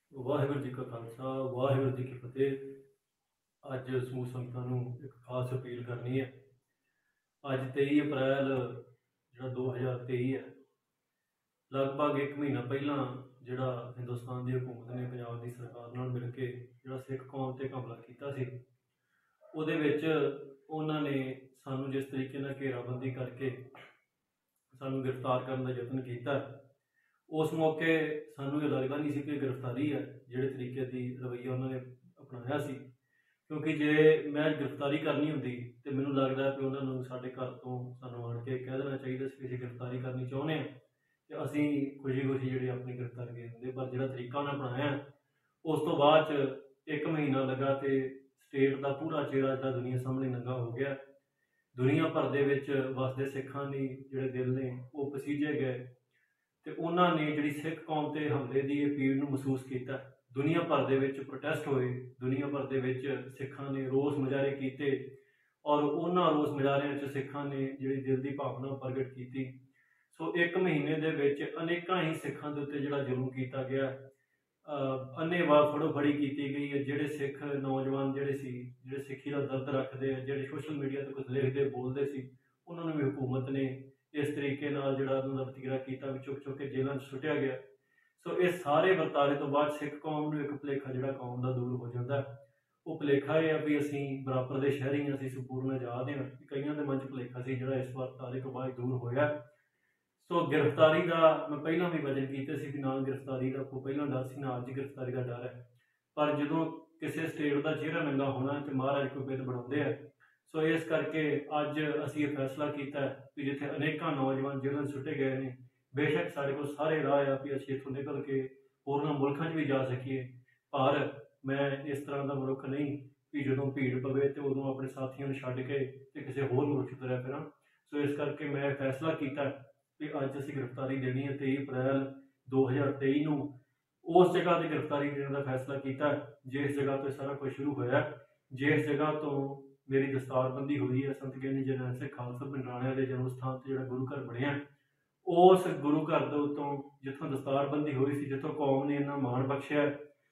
ਵਾਹਿਗੁਰੂ ਜੀ ਕਾ ਖਾਲਸਾ ਵਾਹਿਗੁਰੂ ਜੀ ਕੀ ਫਤਿਹ। ਅੱਜ ਸਮੂਹ ਸੰਗਤਾਂ ਨੂੰ ਇੱਕ ਖਾਸ ਅਪੀਲ ਕਰਨੀ ਹੈ। ਅੱਜ 23 ਅਪ੍ਰੈਲ ਜਿਹੜਾ 2023 ਹੈ, ਲਗਭਗ 1 ਮਹੀਨਾ ਪਹਿਲਾਂ ਜਿਹੜਾ ਹਿੰਦੁਸਤਾਨ ਦੀ ਹਕੂਮਤ ਨੇ ਪੰਜਾਬ ਦੀ ਸਰਕਾਰ ਨਾਲ ਮਿਲ ਕੇ ਜਿਹੜਾ ਸਿੱਖ ਕੌਮ ਤੇ ਹਮਲਾ ਕੀਤਾ ਸੀ, ਉਹਦੇ ਵਿੱਚ ਉਹਨਾਂ ਨੇ ਸਾਨੂੰ ਜਿਸ ਤਰੀਕੇ ਨਾਲ ਘੇਰਾਬੰਦੀ ਕਰਕੇ ਸਾਨੂੰ ਗ੍ਰਿਫਤਾਰ ਕਰਨ ਦਾ ਯਤਨ ਕੀਤਾ, ਉਸ ਮੌਕੇ ਸਾਨੂੰ ਇਹ ਲੱਗਦਾ ਨਹੀਂ ਸੀ ਕਿ ਗ੍ਰਿਫਤਾਰੀ ਹੈ ਜਿਹੜੇ ਤਰੀਕੇ ਦੀ ਰਵੱਈਆ ਉਹਨਾਂ ਨੇ ਅਪਣਾਇਆ ਸੀ। ਕਿਉਂਕਿ ਜੇ ਮੈਂ ਗ੍ਰਿਫਤਾਰੀ ਕਰਨੀ ਹੁੰਦੀ ਤੇ ਮੈਨੂੰ ਲੱਗਦਾ ਕਿ ਉਹਨਾਂ ਨੂੰ ਸਾਡੇ ਘਰ ਤੋਂ ਸਾਨੂੰ ਆਣ ਕੇ ਕਹਿ ਦੇਣਾ ਚਾਹੀਦਾ ਸੀ ਕਿ ਅਸੀਂ ਗ੍ਰਿਫਤਾਰੀ ਕਰਨੀ ਚਾਹੁੰਦੇ ਹਾਂ ਤੇ ਅਸੀਂ ਖੁਸ਼ੀ ਜਿਹੜੀ ਆਪਣੀ ਗ੍ਰਿਫਤਾਰੀ ਦੇ ਦਿੰਦੇ। ਪਰ ਜਿਹੜਾ ਤਰੀਕਾ ਉਹਨਾਂ ਅਪਣਾਇਆ, ਉਸ ਤੋਂ ਬਾਅਦ 'ਚ 1 ਮਹੀਨਾ ਲੱਗਾ ਤੇ ਸਟੇਟ ਦਾ ਪੂਰਾ ਚਿਹਰਾ ਜਿਹੜਾ ਦੁਨੀਆ ਸਾਹਮਣੇ ਨੰਗਾ ਹੋ ਗਿਆ। ਦੁਨੀਆ ਭਰ ਦੇ ਵਿੱਚ ਵਸਦੇ ਸਿੱਖਾਂ ਦੀ ਜਿਹੜੇ ਦਿਲ ਨੇ ਉਹ ਪਸੀਜੇ ਗਏ ਤੇ ਉਹਨਾਂ ਨੇ ਜਿਹੜੀ ਸਿੱਖ ਕੌਮ ਤੇ ਹਮਲੇ ਦੀ ਇਹ ਪੀੜ ਨੂੰ ਮਹਿਸੂਸ ਕੀਤਾ। ਦੁਨੀਆ ਭਰ ਦੇ ਵਿੱਚ ਪ੍ਰੋਟੈਸਟ ਹੋਏ, ਦੁਨੀਆ ਭਰ ਦੇ ਵਿੱਚ ਸਿੱਖਾਂ ਨੇ ਰੋਸ ਮੁਜ਼ਾਹਰੇ ਕੀਤੇ ਔਰ ਉਹਨਾਂ ਰੋਸ ਮੁਜ਼ਾਹਰਿਆਂ 'ਚ ਸਿੱਖਾਂ ਨੇ ਜਿਹੜੀ ਦਿਲ ਦੀ ਭਾਵਨਾ ਪ੍ਰਗਟ ਕੀਤੀ। ਸੋ 1 ਮਹੀਨੇ ਦੇ ਵਿੱਚ ਅਨੇਕਾਂ ਹੀ ਸਿੱਖਾਂ ਦੇ ਉੱਤੇ ਜਿਹੜਾ ਜ਼ੁਲਮ ਕੀਤਾ ਗਿਆ, ਅੰਨ੍ਹੇਵਾਹ ਫੜੋ-ਫੜੀ ਕੀਤੀ ਗਈ ਹੈ। ਜਿਹੜੇ ਸਿੱਖ ਨੌਜਵਾਨ ਜਿਹੜੇ ਸਿੱਖੀ ਦਾ ਦਰਦ ਰੱਖਦੇ ਆ, ਜਿਹੜੇ ਸੋਸ਼ਲ ਮੀਡੀਆ 'ਤੇ ਕੁਝ ਲਿਖਦੇ ਬੋਲਦੇ ਸੀ, ਉਹਨਾਂ ਨੂੰ ਵੀ ਹਕੂਮਤ ਨੇ ਇਸ ਤਰੀਕੇ ਨਾਲ ਜਿਹੜਾ ਉਹਨਾਂ ਦਾ ਵਤੀਰਾ ਕੀਤਾ ਵੀ ਚੁੱਕ ਕੇ ਜੇਲ੍ਹਾਂ 'ਚ ਸੁੱਟਿਆ ਗਿਆ। ਸੋ ਇਹ ਸਾਰੇ ਵਰਤਾਰੇ ਤੋਂ ਬਾਅਦ ਸਿੱਖ ਕੌਮ ਨੂੰ ਇੱਕ ਭੁਲੇਖਾ ਜਿਹੜਾ ਕੌਮ ਦਾ ਦੂਰ ਹੋ ਜਾਂਦਾ। ਉਹ ਭੁਲੇਖਾ ਇਹ ਆ ਵੀ ਅਸੀਂ ਬਰਾਬਰ ਦੇ ਸ਼ਹਿਰੀ ਹਾਂ, ਅਸੀਂ ਸੰਪੂਰਨ ਆਜ਼ਾਦ ਹਾਂ। ਕਈਆਂ ਦੇ ਮਨ 'ਚ ਭੁਲੇਖਾ ਸੀ ਜਿਹੜਾ ਇਸ ਵਰਤਾਰੇ ਤੋਂ ਬਾਅਦ ਦੂਰ ਹੋਇਆ। ਸੋ ਗ੍ਰਿਫਤਾਰੀ ਦਾ ਮੈਂ ਪਹਿਲਾਂ ਵੀ ਵਚਨ ਕੀਤੇ ਸੀ ਕਿ ਨਾ ਗ੍ਰਿਫਤਾਰੀ ਦਾ ਕੋਈ ਪਹਿਲਾਂ ਡਰ ਸੀ, ਨਾ ਅੱਜ ਗ੍ਰਿਫਤਾਰੀ ਦਾ ਡਰ ਹੈ। ਪਰ ਜਦੋਂ ਕਿਸੇ ਸਟੇਟ ਦਾ ਚਿਹਰਾ ਨੰਗਾ ਹੋਣਾ ਤੇ ਮਹਾਰਾਜ ਕੋਈ ਬਿੱਦ ਬਣਾਉਂਦੇ ਆ। ਸੋ ਇਸ ਕਰਕੇ ਅੱਜ ਅਸੀਂ ਇਹ ਫੈਸਲਾ ਕੀਤਾ ਕਿ ਜਿੱਥੇ ਅਨੇਕਾਂ ਨੌਜਵਾਨ ਜੇਲ੍ਹਾਂ 'ਚ ਸੁੱਟੇ ਗਏ ਨੇ, ਬੇਸ਼ੱਕ ਸਾਡੇ ਕੋਲ ਸਾਰੇ ਰਾਹ ਆ ਵੀ ਅਸੀਂ ਇੱਥੋਂ ਨਿਕਲ ਕੇ ਹੋਰਨਾਂ ਮੁਲਕਾਂ 'ਚ ਵੀ ਜਾ ਸਕੀਏ, ਪਰ ਮੈਂ ਇਸ ਤਰ੍ਹਾਂ ਦਾ ਮਨੁੱਖ ਨਹੀਂ ਵੀ ਜਦੋਂ ਭੀੜ ਪਵੇ ਤੇ ਉਦੋਂ ਆਪਣੇ ਸਾਥੀਆਂ ਨੂੰ ਛੱਡ ਕੇ ਤੇ ਕਿਸੇ ਹੋਰ ਮੁਲਕ 'ਚ ਤੁਰਿਆ ਫਿਰਾਂ। ਸੋ ਇਸ ਕਰਕੇ ਮੈਂ ਫੈਸਲਾ ਕੀਤਾ ਵੀ ਅੱਜ ਅਸੀਂ ਗ੍ਰਿਫਤਾਰੀ ਦੇਣੀ ਹੈ। 23 ਅਪ੍ਰੈਲ 2023 ਨੂੰ ਉਸ ਜਗ੍ਹਾ 'ਤੇ ਗ੍ਰਿਫਤਾਰੀ ਦੇਣ ਦਾ ਫੈਸਲਾ ਕੀਤਾ ਜਿਸ ਜਗ੍ਹਾ ਤੋਂ ਸਾਰਾ ਕੁਝ ਸ਼ੁਰੂ ਹੋਇਆ, ਜਿਸ ਜਗ੍ਹਾ ਤੋਂ ਮੇਰੀ ਦਸਤਾਰਬੰਦੀ ਹੋਈ ਹੈ। ਸੰਤ ਗਿਆਨੀ ਜਰਨੈਲ ਸਿੰਘ ਖਾਲਸਾ ਪਿੰਡ ਰਾਣਿਆਂ ਦੇ ਜਨਮ ਸਥਾਨ 'ਤੇ ਜਿਹੜਾ ਗੁਰੂ ਘਰ ਬਣਿਆ, ਉਸ ਗੁਰੂ ਘਰ ਦੇ ਉੱਤੋਂ ਜਿੱਥੋਂ ਦਸਤਾਰਬੰਦੀ ਹੋਈ ਸੀ, ਜਿੱਥੋਂ ਕੌਮ ਨੇ ਇੰਨਾ ਮਾਣ ਬਖਸ਼ਿਆ,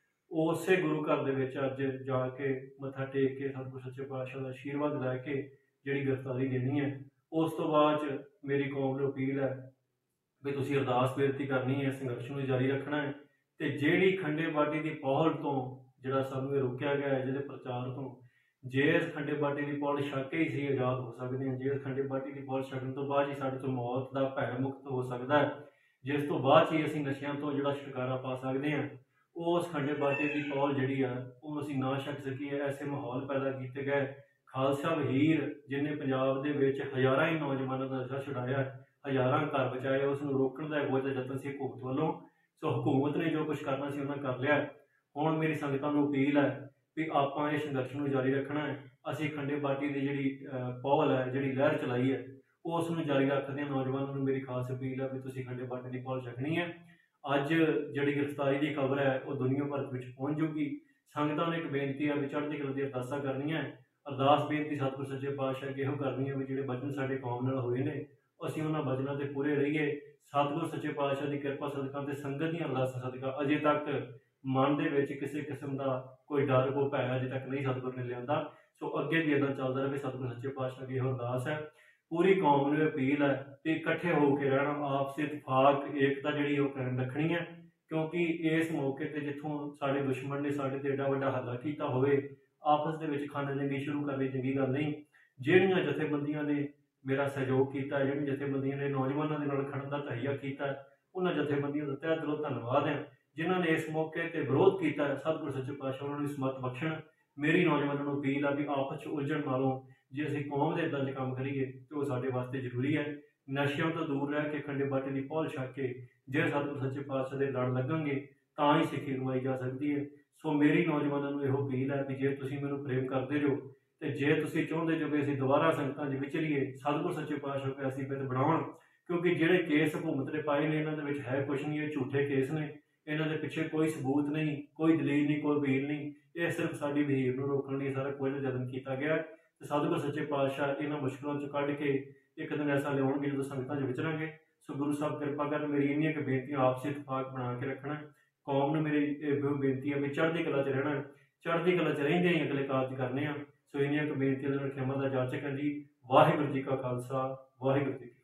ਉਸੇ ਗੁਰੂ ਘਰ ਦੇ ਵਿੱਚ ਅੱਜ ਜਾ ਕੇ ਮੱਥਾ ਟੇਕ ਕੇ ਸਤਿਗੁਰ ਸੱਚੇ ਪਾਤਸ਼ਾਹ ਦਾ ਆਸ਼ੀਰਵਾਦ ਲੈ ਕੇ ਜਿਹੜੀ ਗ੍ਰਿਫਤਾਰੀ ਦੇਣੀ ਹੈ। ਉਸ ਤੋਂ ਬਾਅਦ 'ਚ ਮੇਰੀ ਕੌਮ ਨੂੰ ਅਪੀਲ ਹੈ ਵੀ ਤੁਸੀਂ ਅਰਦਾਸ ਬੇਨਤੀ ਕਰਨੀ ਹੈ, ਸੰਘਰਸ਼ ਨੂੰ ਜਾਰੀ ਰੱਖਣਾ ਹੈ ਤੇ ਜਿਹੜੀ ਖੰਡੇ ਬਾਟੇ ਦੀ ਪਹੁਲ ਤੋਂ ਜਿਹੜਾ ਸਾਨੂੰ ਇਹ ਰੋਕਿਆ ਗਿਆ ਹੈ, ਜਿਹਦੇ ਪ੍ਰਚਾਰ ਤੋਂ, ਜੇ ਇਸ ਖੰਡੇ ਬਾਟੇ ਦੀ ਪਹੁਲ ਛਕ ਕੇ ਹੀ ਅਸੀਂ ਆਜ਼ਾਦ ਹੋ ਸਕਦੇ ਹਾਂ। ਜੇ ਇਸ ਖੰਡੇ ਬਾਟੇ ਦੀ ਪਹੁਲ ਛਕਣ ਤੋਂ ਬਾਅਦ ਹੀ ਸਾਡੇ ਤੋਂ ਮੌਤ ਦਾ ਭੈ ਮੁਕਤ ਹੋ ਸਕਦਾ ਹੈ, ਜਿਸ ਤੋਂ ਬਾਅਦ ਹੀ ਅਸੀਂ ਨਸ਼ਿਆਂ ਤੋਂ ਜਿਹੜਾ ਛੁਟਕਾਰਾ ਪਾ ਸਕਦੇ ਹਾਂ। ਉਸ ਖੰਡੇ ਬਾਟੇ ਦੀ ਪਹੁਲ ਜਿਹੜੀ ਆ ਉਹ ਅਸੀਂ ਨਾ ਛਕ ਸਕੀਏ, ਐਸੇ ਮਾਹੌਲ ਪੈਦਾ ਕੀਤੇ ਗਏ। ਖਾਲਸਾ ਵਹੀਰ ਜਿਹਨੇ ਪੰਜਾਬ ਦੇ ਵਿੱਚ ਹਜ਼ਾਰਾਂ ਹੀ ਨੌਜਵਾਨਾਂ ਦਾ ਨਸ਼ਾ ਛੁਡਾਇਆ, ਹਜ਼ਾਰਾਂ ਘਰ ਬਚਾਏ, ਉਸ ਨੂੰ ਰੋਕਣ ਦਾ ਇਹੋ ਜਿਹਾ ਯਤਨ ਸੀ ਹਕੂਮਤ ਵੱਲੋਂ। ਸੋ ਹਕੂਮਤ ਨੇ ਜੋ ਕੁਝ ਕਰਨਾ ਸੀ ਉਹਨਾਂ ਕਰ ਲਿਆ। ਹੁਣ ਮੇਰੀ ਸੰਗਤਾਂ ਨੂੰ ਅਪੀਲ ਹੈ ਵੀ ਆਪਾਂ ਇਹ ਸੰਘਰਸ਼ ਨੂੰ ਜਾਰੀ ਰੱਖਣਾ ਹੈ। ਅਸੀਂ ਖੰਡੇ ਬਾਟੀ ਦੀ ਜਿਹੜੀ ਪਹੁਲ ਹੈ, ਜਿਹੜੀ ਲਹਿਰ ਚਲਾਈ ਹੈ, ਉਸ ਨੂੰ ਜਾਰੀ ਰੱਖਦੇ ਹਾਂ। ਨੌਜਵਾਨਾਂ ਨੂੰ ਮੇਰੀ ਖਾਸ ਅਪੀਲ ਹੈ ਵੀ ਤੁਸੀਂ ਖੰਡੇ ਬਾਟੀ ਦੀ ਪਹੁਲ ਛਕਣੀ ਹੈ। ਅੱਜ ਜਿਹੜੀ ਗ੍ਰਿਫਤਾਰੀ ਦੀ ਖਬਰ ਹੈ ਉਹ ਦੁਨੀਆ ਭਰ ਵਿੱਚ ਪਹੁੰਚ ਜੂਗੀ। ਸੰਗਤਾਂ ਨੂੰ ਇੱਕ ਬੇਨਤੀ ਹੈ ਵੀ ਚੜ੍ਹਦੀ ਕਲਾ ਦੀ ਅਰਦਾਸਾਂ ਕਰਨੀਆਂ। ਅਰਦਾਸ ਬੇਨਤੀ ਸਤਿਗੁਰ ਸੱਚੇ ਪਾਤਸ਼ਾਹ ਅੱਗੇ ਇਹੋ ਕਰਨੀ ਹੈ ਵੀ ਜਿਹੜੇ ਬਚਨ ਸਾਡੇ ਕੌਮ ਨਾਲ ਹੋਏ ਨੇ, ਅਸੀਂ ਉਹਨਾਂ ਬਚਨਾਂ ਤੇ ਪੂਰੇ ਰਹੀਏ। ਸਤਿਗੁਰ ਸੱਚੇ ਪਾਤਸ਼ਾਹ ਦੀ ਕਿਰਪਾ ਸਦਕਾ ਤੇ ਸੰਗਤ ਦੀਆਂ ਅਰਦਾਸਾਂ ਸਦਕਾ ਅਜੇ ਤੱਕ ਮਨ ਦੇ ਵਿੱਚ ਕਿਸੇ ਕਿਸਮ ਦਾ ਕੋਈ ਡਰ, ਕੋਈ ਭੈ ਅਜੇ ਤੱਕ ਨਹੀਂ ਸਤਿਗੁਰ ਨੇ ਲਿਆਂਦਾ। ਸੋ ਅੱਗੇ ਵੀ ਇੱਦਾਂ ਚੱਲਦਾ ਰਹੇ। ਸਤਿਗੁਰ ਸੱਚੇ ਪਾਤਸ਼ਾਹ ਦੀ ਇਹੋ ਅਰਦਾਸ ਹੈ। ਪੂਰੀ ਕੌਮ ਨੂੰ ਅਪੀਲ ਹੈ ਕਿ ਇਕੱਠੇ ਹੋ ਕੇ ਰਹਿਣਾ, ਆਪਸੀ ਇਤਫਾਕ ਏਕਤਾ ਜਿਹੜੀ ਉਹ ਕਾਇਮ ਰੱਖਣੀ ਹੈ। ਕਿਉਂਕਿ ਇਸ ਮੌਕੇ ਤੇ ਜਿੱਥੋਂ ਸਾਡੇ ਦੁਸ਼ਮਣ ਨੇ ਸਾਡੇ ਤੇ ਏਡਾ ਵੱਡਾ ਹਮਲਾ ਕੀਤਾ ਹੋਵੇ, ਆਪਸ ਦੇ ਵਿੱਚ ਖਾਨਾ ਜੰਗੀ ਸ਼ੁਰੂ ਕਰਨੀ ਚੰਗੀ ਗੱਲ ਨਹੀਂ। ਜਿਹੜੀਆਂ ਜਥੇਬੰਦੀਆਂ ਨੇ ਮੇਰਾ ਸਹਿਯੋਗ ਕੀਤਾ, ਜਿਹੜੀਆਂ ਜਥੇਬੰਦੀਆਂ ਨੇ ਨੌਜਵਾਨਾਂ ਦੇ ਨਾਲ ਖੜਨ ਦਾ ਤਹਈਆ ਕੀਤਾ, ਉਹਨਾਂ ਜਥੇਬੰਦੀਆਂ ਦਾ ਤਹਿ ਦਿਲੋਂ ਧੰਨਵਾਦ ਹੈ। ਜਿਨ੍ਹਾਂ ਨੇ ਇਸ ਮੌਕੇ ਤੇ ਵਿਰੋਧ ਕੀਤਾ, ਸਤਿਗੁਰ ਸੱਚੇ ਪਾਤਸ਼ਾਹ ਉਹਨਾਂ ਨੂੰ ਸਮਤ ਬਖਸ਼ਣ। ਮੇਰੀ ਨੌਜਵਾਨਾਂ ਨੂੰ ਅਪੀਲ ਆ ਵੀ ਆਪਸ 'ਚ ਉਲਝਣ ਨਾਲੋਂ ਜੇ ਅਸੀਂ ਕੌਮ ਦੇ ਇੱਦਾਂ ਦੇ ਕੰਮ ਕਰੀਏ ਤਾਂ ਉਹ ਸਾਡੇ ਵਾਸਤੇ ਜ਼ਰੂਰੀ ਹੈ। ਨਸ਼ਿਆਂ ਤੋਂ ਦੂਰ ਰਹਿ ਕੇ ਖੰਡੇ ਬਾਟੇ ਦੀ ਪਹੁਲ ਛਕ ਕੇ ਜੇ ਸਤਿਗੁਰ ਸੱਚੇ ਪਾਤਸ਼ਾਹ ਦੇ ਲੜ ਲੱਗਣਗੇ ਤਾਂ ਹੀ ਸਿੱਖੀ ਕਮਾਈ ਜਾ ਸਕਦੀ ਹੈ। ਸੋ ਮੇਰੀ ਨੌਜਵਾਨਾਂ ਨੂੰ ਇਹੋ ਅਪੀਲ ਹੈ ਵੀ ਜੇ ਤੁਸੀਂ ਮੈਨੂੰ ਪ੍ਰੇਮ ਕਰਦੇ ਜੋ ਤੇ ਜੇ ਤੁਸੀਂ ਚਾਹੁੰਦੇ ਜੋ ਕਿ ਅਸੀਂ ਦੁਬਾਰਾ ਸੰਗਤਾਂ 'ਚ ਵਿਚਰੀਏ, ਸਤਿਗੁਰ ਸੱਚੇ ਪਾਤਸ਼ਾਹ ਕੋਲ ਅਸੀਂ ਬਿੱਦ ਬਣਾਉਣ। ਕਿਉਂਕਿ ਜਿਹੜੇ ਕੇਸ ਹਕੂਮਤ ਨੇ ਪਾਏ ਨੇ ਇਹਨਾਂ ਦੇ ਵਿੱਚ ਹੈ ਕੁਛ ਨਹੀਂ, ਇਹ ਝੂਠੇ ਕੇਸ ਨੇ। ਇਹਨਾਂ ਦੇ ਪਿੱਛੇ ਕੋਈ ਸਬੂਤ ਨਹੀਂ, ਕੋਈ ਦਲੀਲ ਨਹੀਂ, ਕੋਈ ਵਕੀਲ ਨਹੀਂ। ਇਹ ਸਿਰਫ ਸਾਡੀ ਵਹੀਰ ਨੂੰ ਰੋਕਣ ਲਈ ਸਾਰਾ ਕੁਝ ਯਤਨ ਕੀਤਾ ਗਿਆ ਤੇ ਸਤਿਗੁਰ ਸੱਚੇ ਪਾਤਸ਼ਾਹ ਇਹਨਾਂ ਮੁਸ਼ਕਲਾਂ 'ਚੋਂ ਕੱਢ ਕੇ ਇੱਕ ਦਿਨ ਐਸਾ ਲਿਆਉਣਗੇ ਜਦੋਂ ਸੰਗਤਾਂ 'ਚ ਵਿਚਰਾਂਗੇ। ਸੋ ਗੁਰੂ ਸਾਹਿਬ ਕਿਰਪਾ ਕਰਨ। ਮੇਰੀ ਇੰਨੀਆਂ ਕੁ ਬੇਨਤੀਆਂ, ਆਪਸੀ ਇਤਫਾਕ ਬਣਾ ਕੇ ਰੱਖਣਾ ਕੌਮ ਨੂੰ ਮੇਰੀ ਇਹੋ ਬੇਨਤੀ ਹੈ ਵੀ ਚੜ੍ਹਦੀ ਕਲਾ 'ਚ ਰਹਿਣਾ, ਚੜ੍ਹਦੀ ਕਲਾ 'ਚ ਰਹਿੰਦੇ ਹੀ ਅਗਲੇ ਕਾਰਜ ਕਰਨੇ ਆ। ਸੋ ਇੰਨੀਆਂ ਕੁ ਬੇਨਤੀਆਂ ਨਾਲ ਖਿਮਾ ਦਾ ਜਾਚਕ ਹਾਂ ਜੀ। ਵਾਹਿਗੁਰੂ ਜੀ ਕਾ ਖਾਲਸਾ, ਵਾਹਿਗੁਰੂ ਜੀ ਕੀ ਫਤਿਹ।